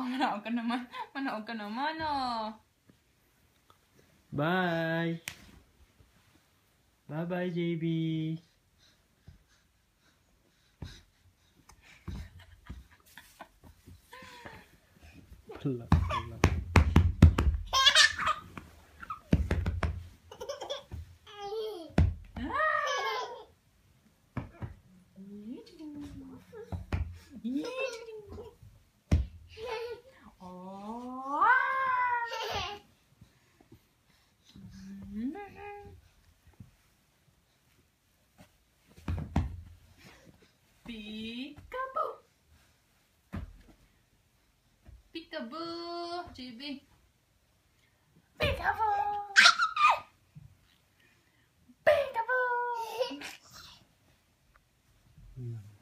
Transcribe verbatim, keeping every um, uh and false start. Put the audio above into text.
manood ka naman. Manood ka naman, oh. Bye. Bye-bye, J B. Wala, wala. Oh. Peekaboo. Peekaboo, J B. Peekaboo. Peekaboo.